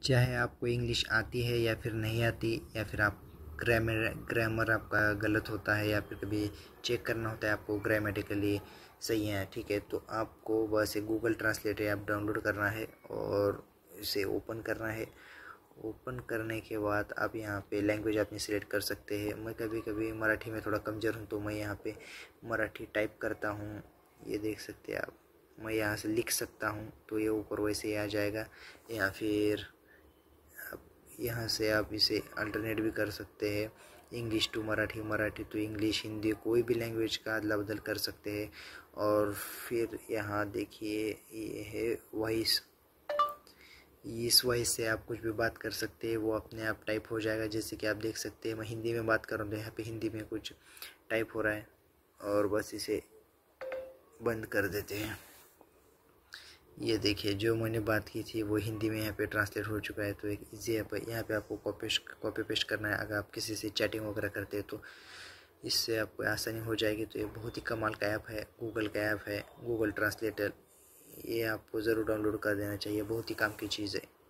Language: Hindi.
चाहे आपको इंग्लिश आती है या फिर नहीं आती, या फिर आप ग्रामर आपका गलत होता है, या फिर कभी चेक करना होता है आपको ग्रामेटिकली सही है, ठीक है, तो आपको बस एक गूगल ट्रांसलेटर ऐप डाउनलोड करना है और इसे ओपन करना है। ओपन करने के बाद आप यहाँ पे लैंग्वेज अपनी सिलेक्ट कर सकते हैं। मैं कभी कभी मराठी में थोड़ा कमज़ोर हूँ, तो मैं यहाँ पे मराठी टाइप करता हूँ। ये देख सकते हैं आप, मैं यहाँ से लिख सकता हूँ तो ये ऊपर वैसे ही आ जाएगा। या फिर यहाँ से आप इसे अल्टरनेट भी कर सकते हैं, English to Marathi, Marathi to English, Hindi, कोई भी लैंग्वेज का अदला बदल कर सकते हैं। और फिर यहाँ देखिए ये है वॉइस, इस वॉइस से आप कुछ भी बात कर सकते हैं, वो अपने आप टाइप हो जाएगा। जैसे कि आप देख सकते हैं मैं हिंदी में बात कर रहा हूँ तो यहाँ पे हिंदी में कुछ टाइप हो रहा है, और बस इसे बंद कर देते हैं। ये देखिए जो मैंने बात की थी वो हिंदी में यहाँ पे ट्रांसलेट हो चुका है। तो एक ईजी ऐप है, यहाँ पे आपको कॉपी पेस्ट करना है। अगर आप किसी से चैटिंग वगैरह करते हैं तो इससे आपको आसानी हो जाएगी। तो ये बहुत ही कमाल का ऐप है, गूगल का ऐप है, गूगल ट्रांसलेटर। ये आपको ज़रूर डाउनलोड कर देना चाहिए, बहुत ही काम की चीज़ है।